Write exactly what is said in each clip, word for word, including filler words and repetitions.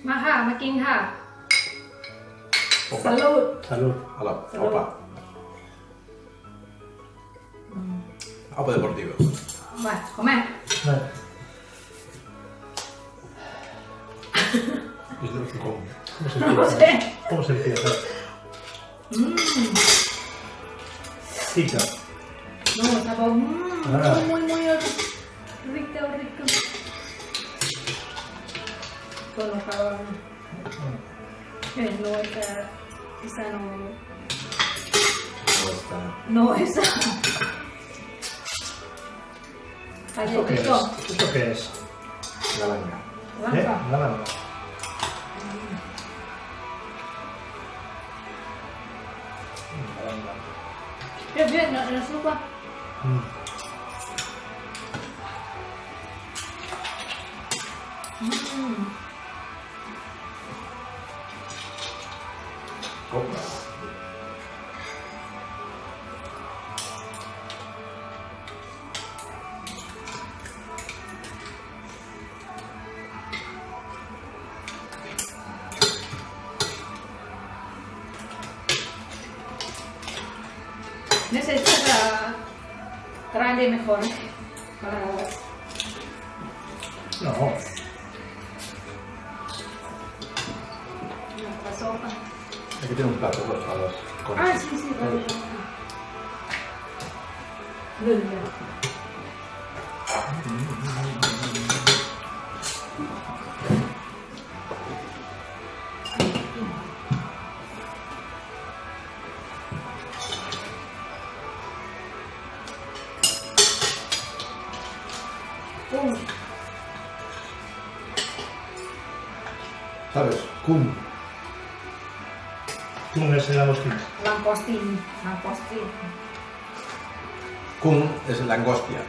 มาค่ะมากินค่ะ Opa. Salud. Salud. Hola, Salud. opa. Opa deportivo. Bueno, comer. Vale. ¿Cómo? ¿Cómo se No empieza? sé. ¿Cómo se empieza? Mmm. Pica. No, sabor mmm, Ah. muy, muy rico, rico. Con los jabones. Eh, no, esa, esa no. No está. No, esa. ¿Esto qué es? Galletito. ¿Esto qué es? Galanga. ¿Eh? Blanca. Naranja. Naranja. Bien, bien, no, no supa. Mm. Mmm. Opa. Necesita grande mejor para No. la sopa. Aquí tiene un plato, por favor. Con... Ah, sí, sí, vale. Linda. Uh, ¿Sabes? Cum. Tú me es el agostín. Langostín, langostín. Cum es langostia.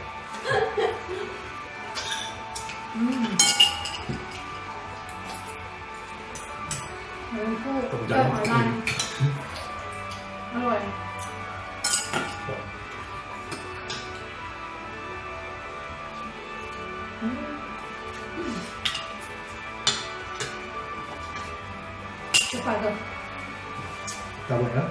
Mmm. Muy cool. Como Qué ya. buena. Alright. ¿Qué falta? Está buena.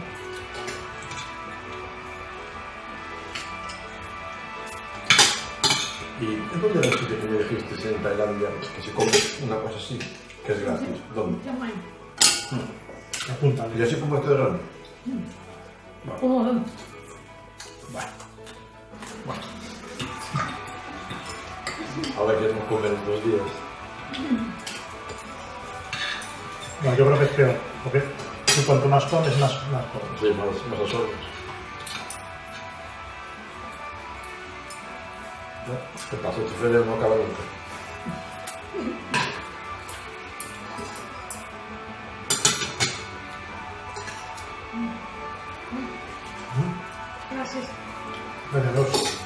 ¿Y en dónde era el sitio que me dijiste en Tailandia que se come una cosa así? Que es gratis. ¿Dónde? Qué bueno. Apúntale. ¿Y así como este grande? Oh, Bueno. Ahora queremos comer en dos días. No, yo creo que es peor. Porque tú cuanto más comes, más, más comes. Sí, más, más a solos. ¿Qué pasa? Tu feria no acaba nunca. gracias. Venenoso.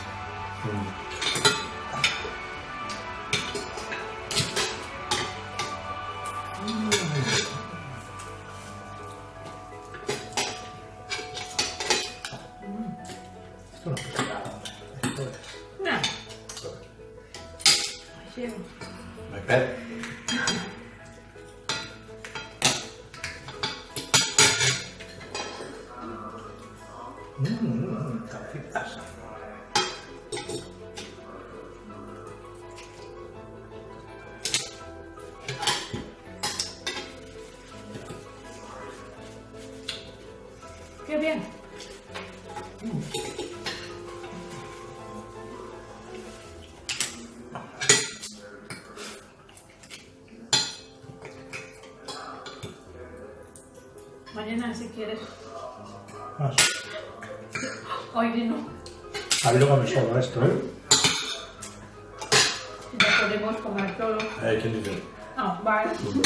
Esto no pica nada. Esto es... No. Sí. My pet. Mmm, calcitas. Qué bien. Mañana si quieres. Más. Hoy no. A mí lo come solo esto, ¿eh? Ya podemos comer todo. Eh, ¿quién dice? Ah, vale.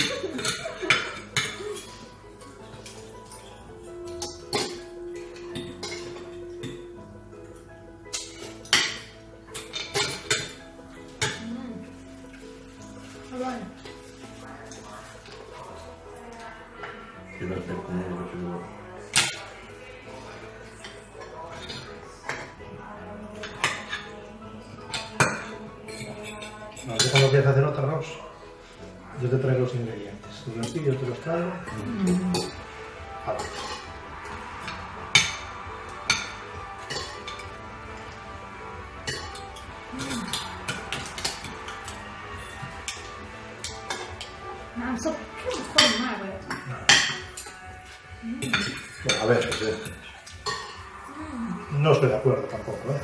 Mm. Vale. Primer pet conmigo, que seguro. No, yo cuando quieres hacer otra arroz. Yo te traigo los ingredientes. Los lentillos te los traigo. Mm. Vale. น้ำซุปเข้มข้นมากเลย Bueno, a veces, ¿eh? No estoy de acuerdo tampoco, ¿eh?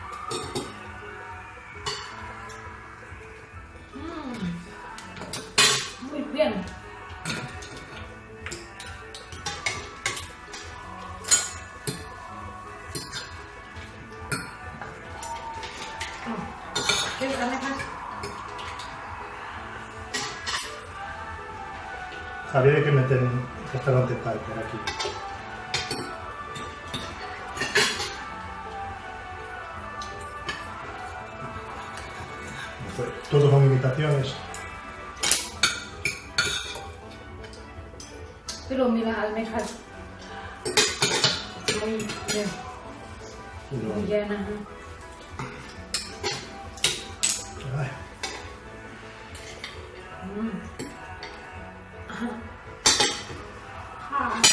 Mm. Muy bien. ¿Quieres almejas? Habría que meter un restaurante Thai por aquí. Todos son imitaciones. Pero mira, almejas. Muy bien. Muy llena. Ay, Mm. Ah.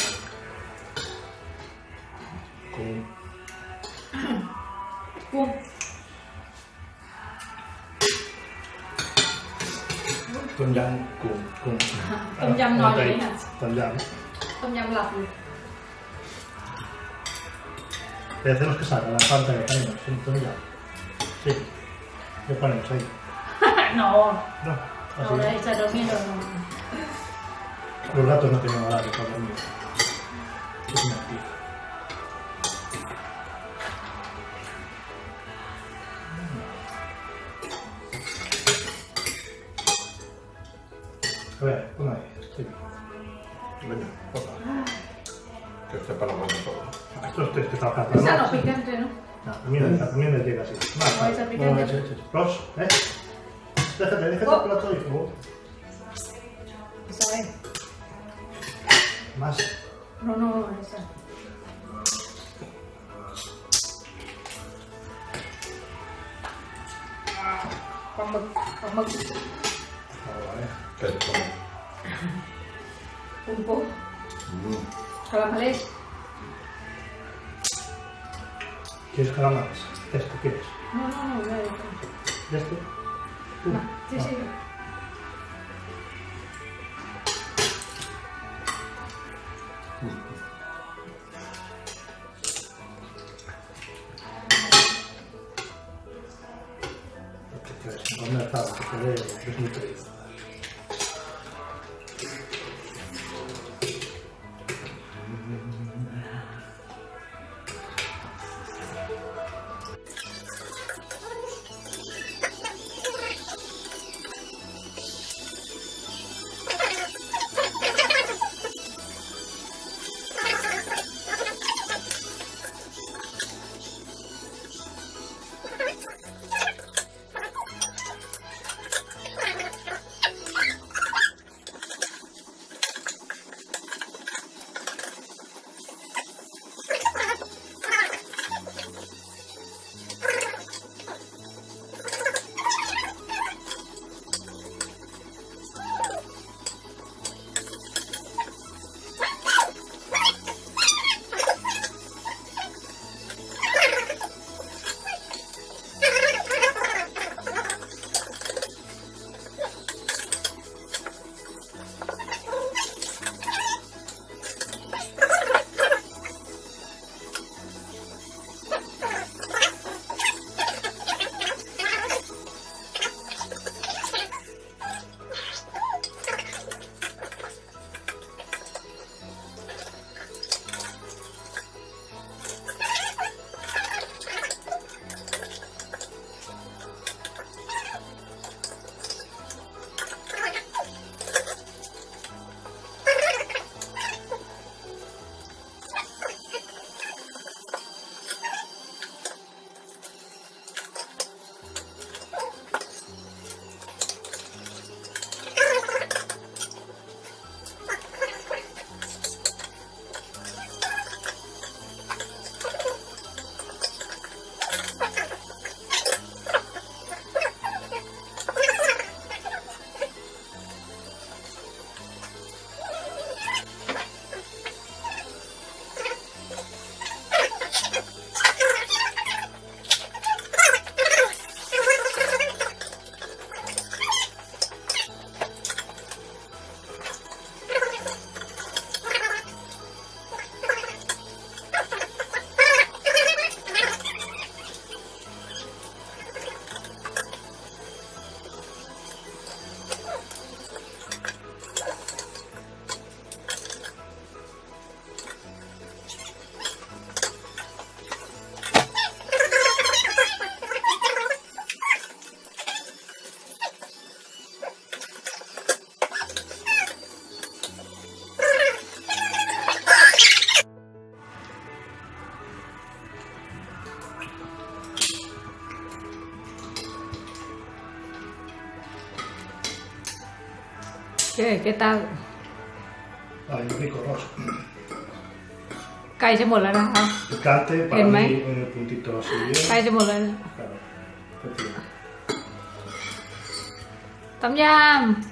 Con... Pum. Con yang, con... con... ต้มยำนอนอยู่นี่ค่ะ Tom Yum. ต้มยำหลับอยู่ Le hacemos que salga la falta que tenemos. Sí, Tom Yum. Sí. Le ponemos ahí. no No, no así. le echa dormido no. Los gatos no tienen horario para dormir. Es mentira. A ver, pon ahí. Sí. Venga, otra. Que esté para la mano todo. Esto es que está Esa fácil. no picante, ¿no? No, también, también les llega así. Más, No, esa picante. no, eche, eche. Ross, ¿eh? Déjate, déjate Oh. el plato ahí, por favor. Esa es. Más. No, no, no, esa. Con mực, con mực, Ahora, vale. Que es como... pulpo, Mm. calamares. ¿Quieres calamares? ¿Esto quieres? No, no, no, no, no. ¿De este? Tú. No, sí, Ah. sí. ¿Qué quieres? ¿Dónde está? Que te veo desnutrido. ¿Qué? ¿Qué tal? Ay, muy rico, Ross. ใกล้จะหมดแล้วนะคะ Picante, para ¿El mí maíz? en el puntito así bien. ใกล้จะหมดแล้ว Claro, efectivamente. ต้มยำ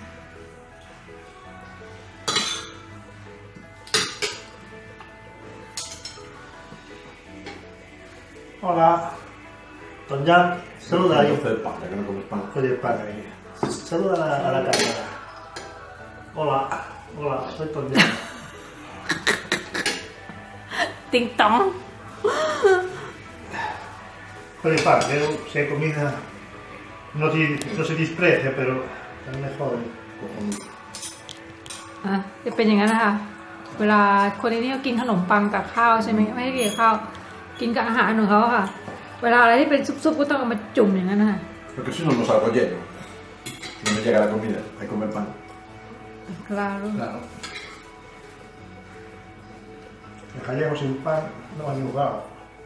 Hola. Don Jan, saluda ahí. Hacer pan, ya que no comes pan. Oye, pan ahí. Saluda a la, a la cámara. Hola, hola, soy Don Jan. ติ๊งต้อง Oye, pan, yo sé comida. No, se- no se desprecia, pero es mejor. Cojonudo. อ่ะจะเป็นอย่างนั้นนะคะ เวลาคนที่นี่เขากินขนมปังกับข้าวใช่ไหมไม่ให้กินกับข้าว กินกับอาหารของเขาค่ะ เวลาอะไรที่เป็นซุปๆก็ต้องเอามาจุ่มอย่างนั้นนะคะ Porque si no, no salgo lleno. No me llega la comida, hay que comer pan. claro Claro. El gallego sin pan no va a ningún lado.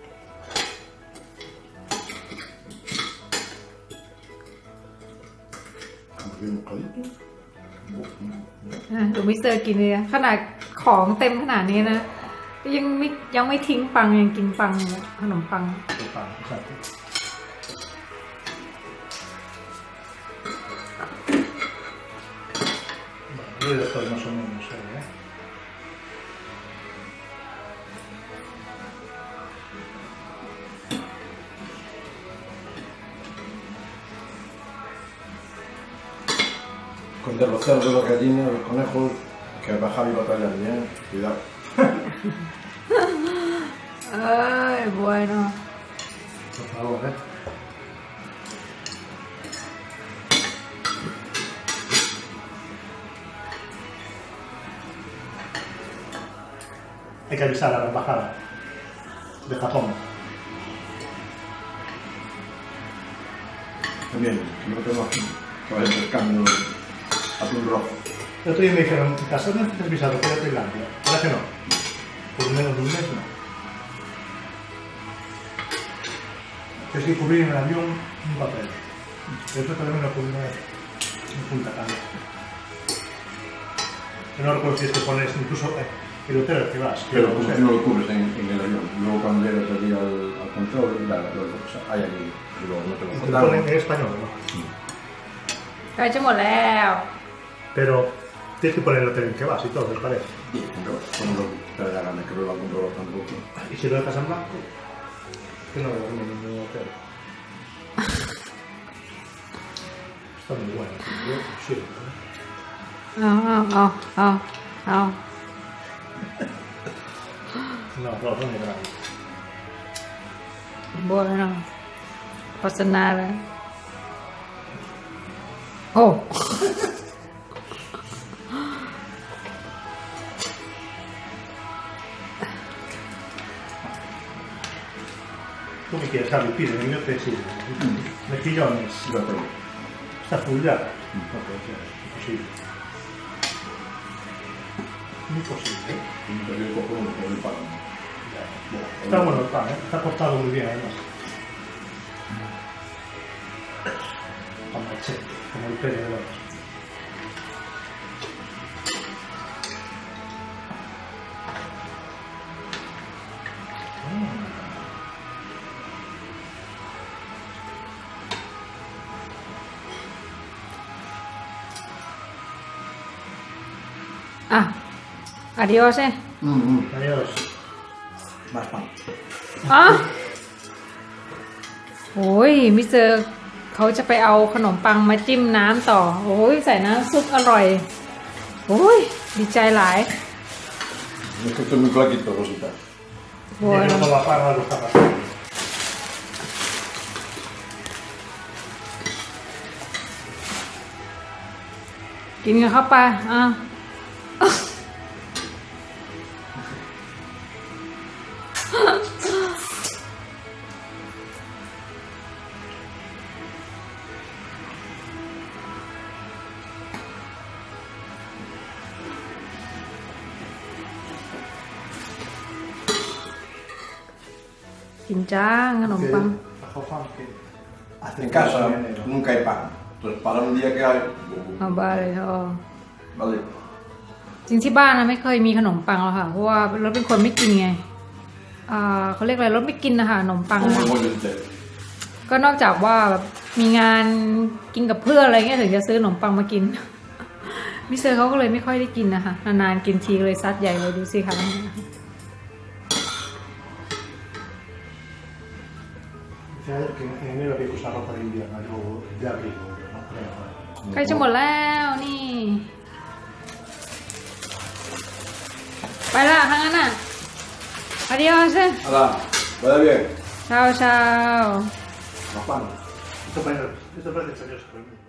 Vamos bien mojadito. อ่ะดูมิสเตอร์กินเลยนะขนาดของเต็มขนาดนี้นะยังไม่ยังไม่ทิ้งปังยังกินปังอยู่ขนมปัง El pan, exacto. Bueno, yo estoy más o menos ahí, ¿eh? Esconder los cerdos, las gallinas, los conejos, que bajar y batallar bien, cuidado. เอ้ย bueno Por favor, ¿eh? Hay que avisar a la embajada de Japón. También, que no tengo que vaya pescando atún rojo. El otro día me dijeron, en casa no necesitas visado para ir a Tailandia. ¿Verdad que no? Por menos de un mes no. Tienes que cubrir en el avión un papel. Esto también lo cubrí en Punta Cana. Yo no recuerdo si es que pones incluso eh, el hotel al que vas. Pero o como sea, tú no lo cubres en, en el avión, luego cuando llegas allí al, al control, la, lo, o sea, hay aquí, y luego no te lo te lo contaron. ponen en español, ¿no? ใกล้จะหมดแล้ว Pero tienes que poner el hotel en que vas y todo, ¿te parece? Y pero cuando lo, te da la gana que lo va a controlar tampoco. Y si lo dejas en blanco, que no lo ponen en ningún hotel. Está muy bueno. Yo sí, ¿no? เอาเอาเอาเอา No, no, no es grave. bueno pasa nada โอ้ Tú me quieres darle pide, el mío te sirve. Mejillones. Y lo tengo. Está full ya. No puede ser, imposible. Muy posible, ¿eh? Y me salió el cojón con el pan. Está bueno el pan, ¿eh? Está cortado muy bien, además. Pan machete, como el pelo de los. Ah, adiós, eh. Mm, mm. Adiós. Más pan. อ๋อโอ้ยมิสเตอร์เขาจะไปเอาขนมปังมาจิ้มน้ำต่อ โอ้ยใส่น้ำซุปอร่อย โอ้ยดีใจหลาย Es que estoy muy flaquito, Rosita. bueno Y luego la pan a los zapatos. กินกันเข้าไปอ่ะ กินจ้างขนมปัง Bajo pan que hace En casa mucho enero. nunca hay pan. Entonces, para un día que hay, Ah, vale, oh. Vale. จริงที่บ้านนะไม่เคยมีขนมปังหรอกค่ะเพราะว่ารถเป็นคนไม่กินไงอ่าเขาเรียกอะไรรถไม่กินนะคะขนมปัง Non นะ lo voglio intero. ก็นอกจากว่าแบบมีงานกินกับเพื่อนอะไรเงี้ยถึงจะซื้อขนมปังมากิน มิสเตอร์เขาก็เลยไม่ค่อยได้กินนะคะนานๆกินทีเลยซัดใหญ่เลยดูสิคะ Diciamo che in nero che questa roba di invierno, io di abrigo, no? ใกล้จะหมดแล้วนี่ ไปละทั้งนั้นอ่ะ adios Allora, vada bien. ciao ciao Ma quando? Questo prende, questo prende il serio